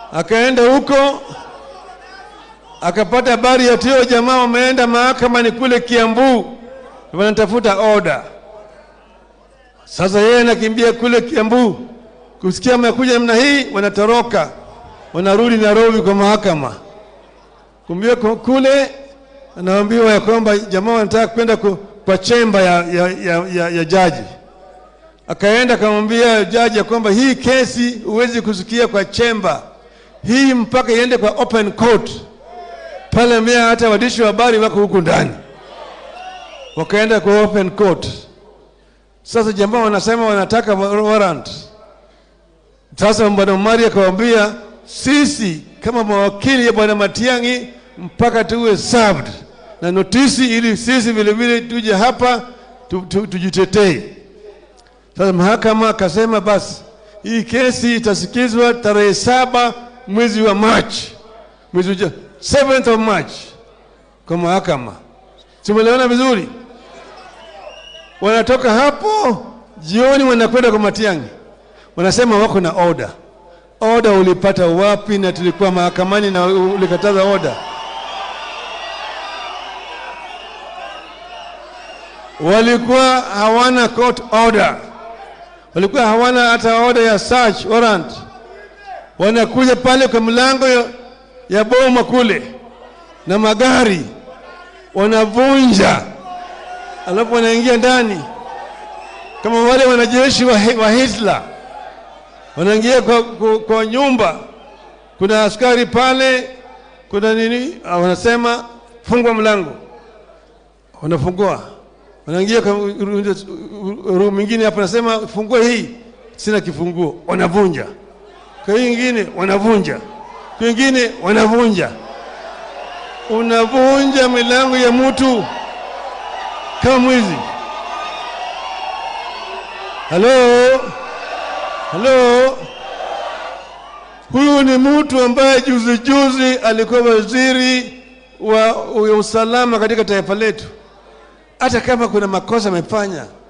Akaenda huko akapata habari ya tio jamaa wameenda mahakamani kule Kiambu, wanatafuta order. Sasa yeye anakimbia kule Kiambu, kusikia amekuja namna hii, wanatoroka wanarudi Nairobi kwa mahakama. Kumbia kule anaambiwa ya kwamba jamaa wanataka kwenda kwa chamber ya jaji. Akaenda akamwambia jaji ya kwamba hii kesi huwezi kusikia kwa chamber, hii mpaka iende kwa open court. Pale mbia hata waandishi wa habari wako huko ndani. Wakaenda kwa open court. Sasa jamaa wanasema wanataka warrant. Sasa Bwana Maria akawaambia sisi kama mawakili ya Bwana Matiangi mpaka tuwe served na notisi ili sisi vile vile tuje hapa tujitetee. Sasa mahakama akasema basi hii kesi itasikizwa tarehe 7 mwezi wa March. Mwezi wa 7th of March kwa mahakama. Tumeelewana vizuri? Wanatoka hapo jioni wanakwenda kwa Matiangi. Wanasema wako na order. Order ulipata wapi na tulikuwa mahakamani na ulikataza order? Walikuwa hawana court order. Walikuwa hawana hata order ya search warrant. Wanakuja pale kwa mlango ya boma kule na magari wanavunja, alafu wanaingia ndani kama wale wanajeshi wa Hitler. Wanaingia kwa nyumba, kuna askari pale, kuna nini, wanasema fungua mlango, wanafungua. Wanaingia kwa room nyingine hapa, nasema fungua hii, sina kifunguo, wanavunja. Kwa hii nyingine wanavunja, kwa nyingine wanavunja. Unavunja milango ya mtu kama mwizi. Hello? Huyu ni mtu ambaye juzi alikuwa waziri wa usalama katika taifa letu. Hata kama kuna makosa amefanya,